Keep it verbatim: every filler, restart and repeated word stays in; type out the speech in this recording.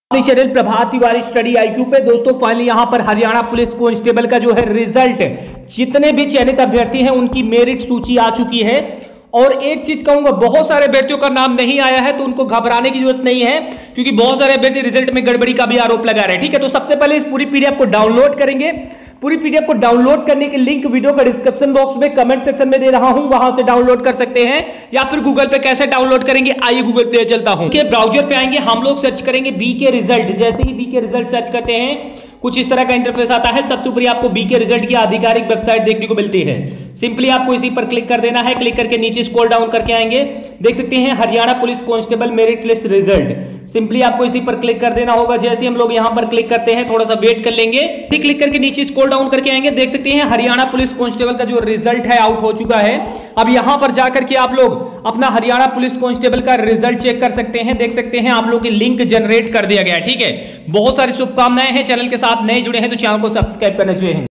Channel Prabhat Tiwari study IQ पे दोस्तों finally यहां पर हरियाणा पुलिस कांस्टेबल का जो है रिजल्ट जितने भी चयनित अभ्यर्थी हैं उनकी मेरिट सूची आ चुकी है। और एक चीज कहूंगा, बहुत सारे अभ्यर्थियों का नाम नहीं आया है तो उनको घबराने की जरूरत नहीं है, क्योंकि बहुत सारे अभ्यर्थी रिजल्ट में गड़बड़ी का भी आरोप लगा रहे हैं। ठीक है, तो सबसे पहले इस पूरी पीडीएफ को डाउनलोड करेंगे। पूरी पीडीएफ को डाउनलोड करने की लिंक वीडियो का डिस्क्रिप्शन बॉक्स में कमेंट सेक्शन में दे रहा हूं, वहां से डाउनलोड कर सकते हैं, या फिर गूगल पे कैसे डाउनलोड करेंगे आइए गूगल पे चलता हूं। ब्राउजर पे आएंगे, हम लोग सर्च करेंगे बी के रिजल्ट। जैसे ही बी के रिजल्ट सर्च करते हैं कुछ इस तरह का इंटरफेस आता है। सबसे ऊपर आपको बी के रिजल्ट की आधिकारिक वेबसाइट देखने को मिलती है। सिंपली आपको इसी पर क्लिक कर देना है। क्लिक करके नीचे स्क्रॉल डाउन करके आएंगे, देख सकते हैं Haryana police constable merit list result. Simply आपको इसी पर क्लिक कर देना होगा। जैसे हम लोग यहां पर क्लिक करते हैं, थोड़ा सा वेट कर लेंगे, क्लिक करके नीचे स्क्रॉल डाउन करके आएंगे, देख सकते हैं हरियाणा पुलिस कांस्टेबल का जो रिजल्ट है आउट हो चुका है। अब यहां पर जाकर के आप लोग अपना हरियाणा पुलिस कांस्टेबल का रिजल्ट चेक कर सकते हैं। देख सकते हैं आप लोग की लिंक जनरेट कर दिया गया है। ठीक है, बहुत सारी शुभकामनाएं हैं। चैनल के साथ नए जुड़े हैं तो चैनल को सब्सक्राइब करना चाहिए।